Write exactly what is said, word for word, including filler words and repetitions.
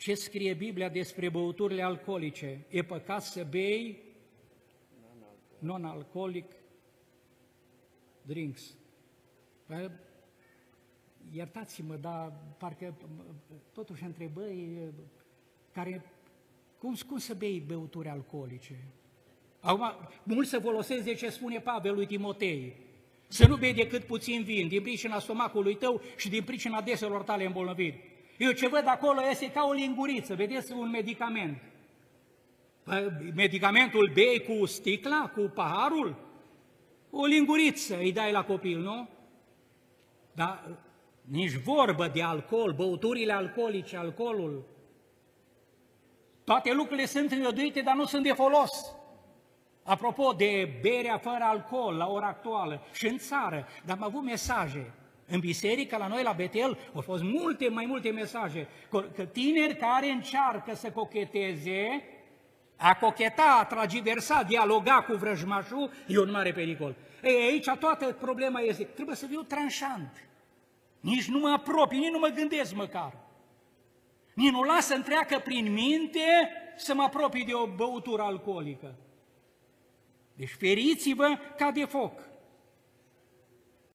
Ce scrie Biblia despre băuturile alcoolice? E păcat să bei non-alcoholic drinks. Iertați-mă, dar parcă totuși întrebări care... Cum, cum să bei băuturi alcoolice? Acum, mulți se folosesc de ce spune Pavel lui Timotei. Să nu bei decât puțin vin, din pricina stomacului tău și din pricina deselor tale îmbolnăviri. Eu ce văd acolo este ca o linguriță, vedeți, un medicament. Medicamentul bei cu sticla, cu paharul? O linguriță îi dai la copil, nu? Dar nici vorbă de alcool, băuturile alcoolice, alcoolul. Toate lucrurile sunt îngăduite, dar nu sunt de folos. Apropo de berea fără alcool la ora actuală și în țară, dar am avut mesaje. În biserică, la noi, la Betel, au fost multe, mai multe mesaje, că tineri care încearcă să cocheteze, a cocheta, a tragiversa, dialoga cu vrăjmașul, e un mare pericol. Ei, aici toată problema este, trebuie să fiu tranșant. Nici nu mă apropii, nici nu mă gândesc măcar. Nici nu las să-mi treacă prin minte să mă apropii de o băutură alcoolică. Deci feriți-vă ca de foc.